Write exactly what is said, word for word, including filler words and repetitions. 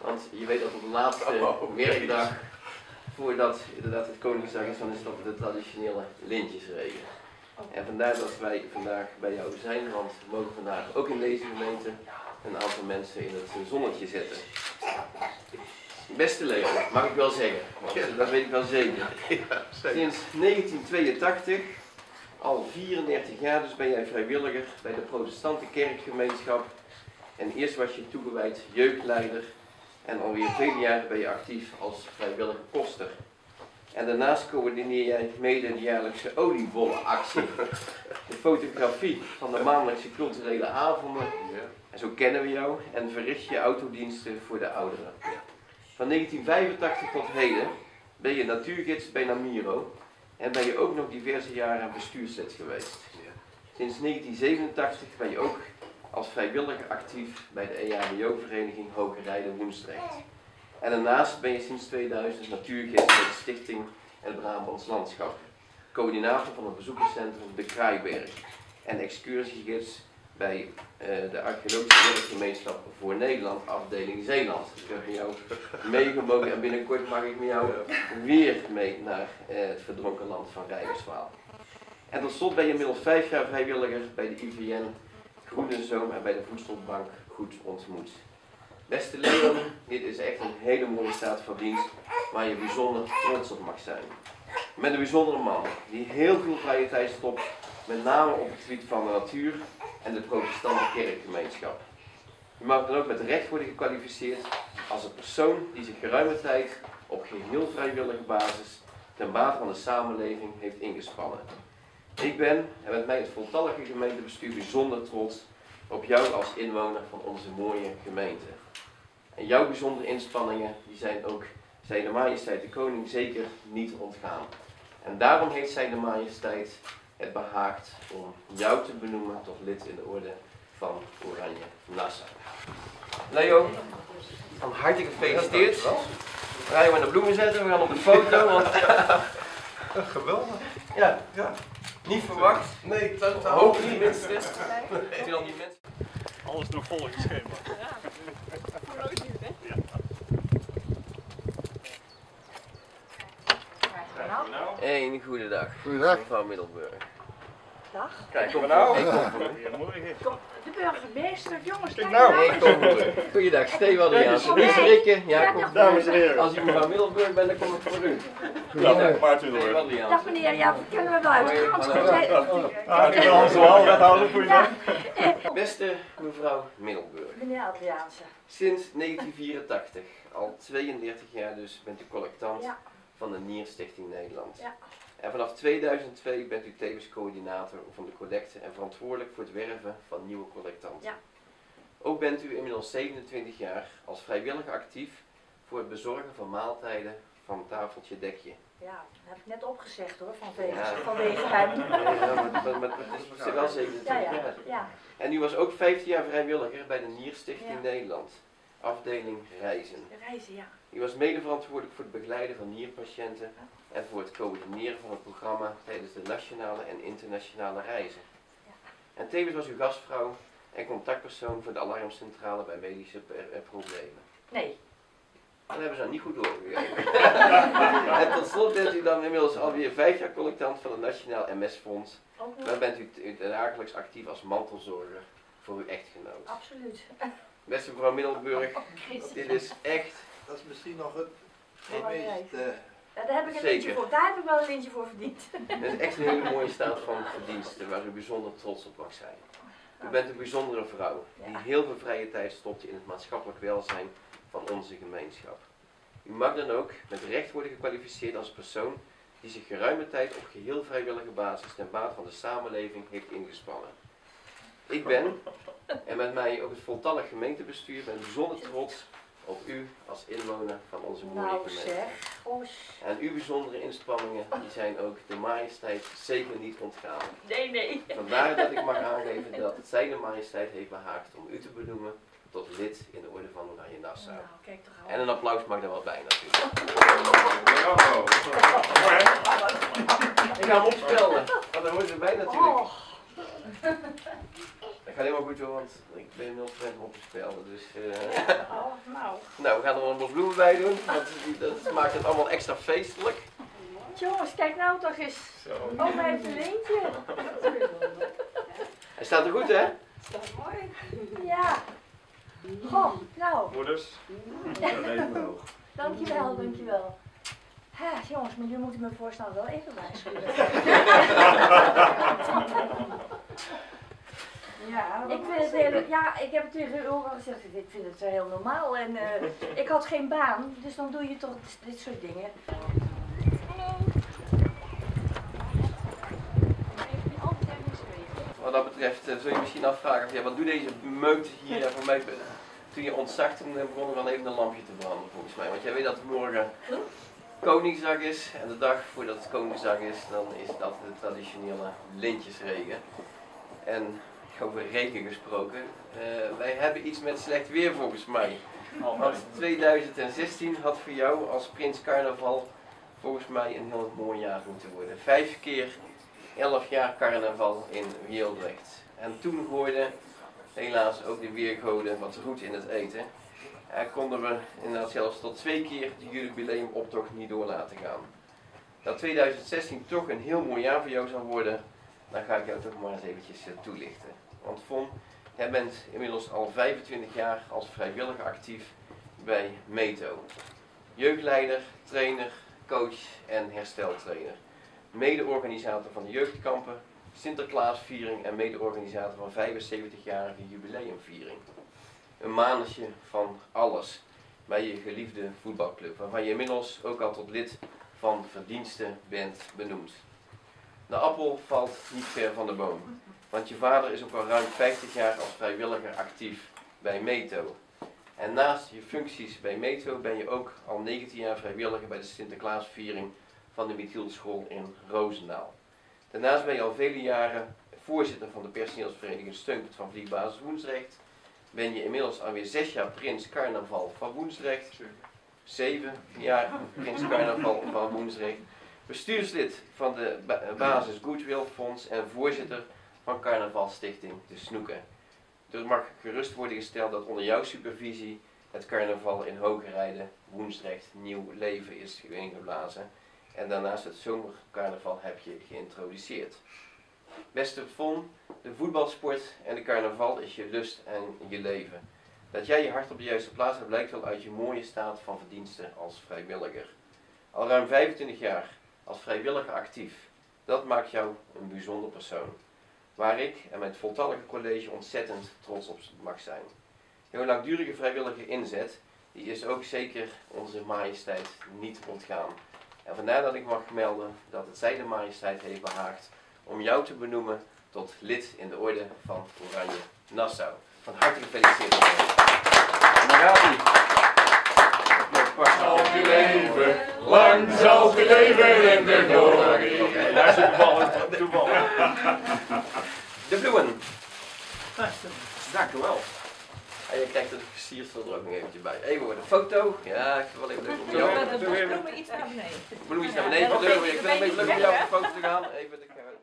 Want je weet dat op de laatste oh, werkdag, voordat inderdaad het Koningsdag is, dan is dat de traditionele lintjesregen. En vandaar dat wij vandaag bij jou zijn, want we mogen vandaag ook in deze gemeente een aantal mensen in het zonnetje zetten. Beste Leo, mag ik wel zeggen, want dat weet ik wel zeker. Sinds negentien tweeëntachtig, al vierendertig jaar dus, ben jij vrijwilliger bij de protestante kerkgemeenschap. En eerst was je toegewijd jeugdleider en alweer vele jaren ben je actief als vrijwillige koster. En daarnaast coördineer jij mede de jaarlijkse oliebollenactie, de fotografie van de maandelijkse culturele avonden, en zo kennen we jou, en verricht je autodiensten voor de ouderen. Van negentien vijfentachtig tot heden ben je natuurgids bij Namiro en ben je ook nog diverse jaren bestuurslid geweest. Sinds negentien zevenentachtig ben je ook als vrijwilliger actief bij de E H B O-vereniging Hoge Rijden Woensdrecht. En daarnaast ben je sinds tweeduizend natuurgids bij de Stichting Het Brabants Landschap, coördinator van het bezoekerscentrum De Kraaiberg en excursiegids bij uh, de Archeologische Werkgemeenschap voor Nederland, afdeling Zeeland. Ik heb met jou meegemogen en binnenkort mag ik met jou weer mee naar uh, het verdronken land van Rijkerswaal. En tot slot ben je inmiddels vijf jaar vrijwilliger bij de I V N Groene Zoom en bij de Voedselbank Goed Ontmoet. Beste Leon, dit is echt een hele mooie staat van dienst waar je bijzonder trots op mag zijn. Met een bijzondere man die heel veel vrije tijd stopt, met name op het gebied van de natuur en de protestante kerkgemeenschap. Je mag dan ook met recht worden gekwalificeerd als een persoon die zich geruime tijd op geheel vrijwillige basis ten bate van de samenleving heeft ingespannen. Ik ben, en met mij het voltallige gemeentebestuur, bijzonder trots op jou als inwoner van onze mooie gemeente. En jouw bijzondere inspanningen die zijn ook Zijne Majesteit de Koning zeker niet ontgaan. En daarom heeft Zijne Majesteit het behaagd om jou te benoemen tot lid in de orde van Oranje Nassau. Leo, van harte gefeliciteerd. We gaan je maar de bloemen zetten, we gaan op de foto. Want geweldig. Ja, ja. Niet verwacht. Nee, totaal. Hoop niet minstens. Heb je dan die mensen? Alles nog volgens schema. Ja, horloge nu, hè? Ja. Een goede dag. Goeiedag. Mevrouw Middelburg. Dag. Kijk, kom nou. Ik kom voor u. Goedemorgen. Kom, de burgemeester, jongens, kijk nou. nou. Ik kom voor u. Goeiedag, Stefan Adriaanse. Niet schrikken. Ja, kom. Dames en heren. Als u mevrouw Middelburg bent, dan kom ik voor u. Dag, Maarten Stefan hoor. Adriaanse. Dag meneer, ja, verkennen we wel uit. Hoi, Hans, hallo. jij- Ah, ik ben Hans de Waal, wethouder. Goeiedag. Beste mevrouw Middelburg. Meneer Adriaanse. Sinds negentien vierentachtig, al tweeëndertig jaar dus, bent u collectant Ja. van de Nierstichting Nederland. Ja. En vanaf tweeduizend twee bent u tevens coördinator van de collecte en verantwoordelijk voor het werven van nieuwe collectanten. Ja. Ook bent u inmiddels zevenentwintig jaar als vrijwilliger actief voor het bezorgen van maaltijden van tafeltje dekje. Ja, dat heb ik net opgezegd hoor, vanwege, Ja. vanwege hem. Ja, maar, maar, maar het is wel zevenentwintig Ja, ja, jaar. ja. En u was ook vijftien jaar vrijwilliger bij de Nierstichting Ja. Nederland, afdeling Reizen. De reizen, ja. U was mede verantwoordelijk voor het begeleiden van nierpatiënten en voor het coördineren van het programma tijdens de nationale en internationale reizen. Ja. En tevens was u gastvrouw en contactpersoon voor de alarmcentrale bij medische eh, problemen. Nee. Dat hebben ze dan niet goed doorgegeven. En tot slot bent u dan inmiddels alweer vijf jaar collectant van het Nationaal M S-fonds. Ook nog? Waar bent u, u dagelijks actief als mantelzorger voor uw echtgenoot. Absoluut. Beste mevrouw Middelburg, dit is echt... Dat is misschien nog het Belangrijk. meest... uh, Ja, daar heb ik een Zeker. lintje voor. Daar heb ik wel een lintje voor verdiend. Het is echt een hele mooie staat van verdiensten waar u bijzonder trots op mag zijn. U bent een bijzondere vrouw die heel veel vrije tijd stopt in het maatschappelijk welzijn van onze gemeenschap. U mag dan ook met recht worden gekwalificeerd als persoon die zich geruime tijd op geheel vrijwillige basis ten bate van de samenleving heeft ingespannen. Ik ben, en met mij ook het voltallig gemeentebestuur, ben bijzonder trots op u als inwoner van onze mooie Nou gemeente. zeg, gosh. En uw bijzondere inspanningen die zijn ook de majesteit zeker niet ontgaan. Nee, nee. Vandaar dat ik mag aangeven dat het Zijne Majesteit heeft behaagd om u te benoemen tot lid in de orde van Oranje Nassau. Nou, kijk toch al. En een applaus mag er wel bij natuurlijk. Bravo. Mooi, hè? Ik ga hem opspelden, want daar hoort erbij natuurlijk. Oh, Dat gaat helemaal goed hoor, want ik ben nul procent op te spelen. Dus, uh... Oh, nou. nou, we gaan er wel een bos bloemen bij doen, want dat maakt het allemaal extra feestelijk. Jongens, kijk nou toch eens. Oh, hij heeft een leentje. Hij staat er goed, hè? Mooi. Ja. Goh, nou. Moeders. Dankjewel, dankjewel. Ha, jongens, maar jullie moeten mijn voorstel wel even waarschuwen. Ja, Ik vind het heel, ja, ik heb tegen u al gezegd, ik vind het heel normaal en uh, ik had geen baan, dus dan doe je toch dit soort dingen. Wat dat betreft uh, zul je misschien afvragen, ja, wat doet deze meute hier? Ja, voor mij, toen je ontzag, toen begon er wel even een lampje te branden volgens mij. Want jij weet dat het morgen Koningsdag is en de dag voordat het Koningsdag is, dan is dat de traditionele lintjesregen. En over regen gesproken, uh, wij hebben iets met slecht weer volgens mij. Want tweeduizend zestien had voor jou als Prins Carnaval volgens mij een heel mooi jaar moeten worden. Vijf keer elf jaar carnaval in Wieldrecht. En toen gooiden helaas ook de weergoden wat goed in het eten. En konden we inderdaad zelfs tot twee keer de jubileumoptocht niet door laten gaan. Dat tweeduizend zestien toch een heel mooi jaar voor jou zal worden, dan ga ik jou toch maar eens eventjes toelichten. Want Von, jij bent inmiddels al vijfentwintig jaar als vrijwilliger actief bij Meto. Jeugdleider, trainer, coach en hersteltrainer. Mede-organisator van de jeugdkampen, Sinterklaasviering en mede-organisator van vijfenzeventigjarige jubileumviering. Een manetje van alles bij je geliefde voetbalclub, waarvan je inmiddels ook al tot lid van verdiensten bent benoemd. De appel valt niet ver van de boom, want je vader is ook al ruim vijftig jaar als vrijwilliger actief bij Meto. En naast je functies bij Meto ben je ook al negentien jaar vrijwilliger bij de Sinterklaasviering van de Michielschool in Roosendaal. Daarnaast ben je al vele jaren voorzitter van de personeelsvereniging Steunpunt van Vliegbasis Woensdrecht. Ben je inmiddels alweer zes jaar Prins Carnaval van Woensdrecht. Zeven jaar Prins Carnaval van Woensdrecht. Bestuurslid van de Basis Goodwill Fonds en voorzitter van Carnavalstichting De Snoeken. Er mag gerust worden gesteld dat onder jouw supervisie het carnaval in Hogerijden, Woensdrecht, nieuw leven is ingeblazen. En daarnaast het zomercarnaval heb je geïntroduceerd. Beste Von, de voetbalsport en de carnaval is je lust en je leven. Dat jij je hart op de juiste plaats hebt blijkt wel uit je mooie staat van verdiensten als vrijwilliger. Al ruim vijfentwintig jaar als vrijwilliger actief. Dat maakt jou een bijzonder persoon. Waar ik en mijn voltallige college ontzettend trots op mag zijn. Jouw langdurige vrijwillige inzet, die is ook zeker onze majesteit niet ontgaan. En vandaar dat ik mag melden dat het zij de majesteit heeft behaagd om jou te benoemen tot lid in de orde van Oranje Nassau. Van harte gefeliciteerd. En daar gaat hij. Zal je leven, lang zal je leven in de glorie. Daar zit de bal in, toevallig. De bloemen. Dank u wel. En je krijgt het versiersel er ook nog eventjes bij. Even voor de foto. Ja, ik vind wel even leuk om jou. de bloemen iets naar beneden. Bloemetjes naar beneden. Ik vind het een beetje leuk om jou op de foto te gaan. Even de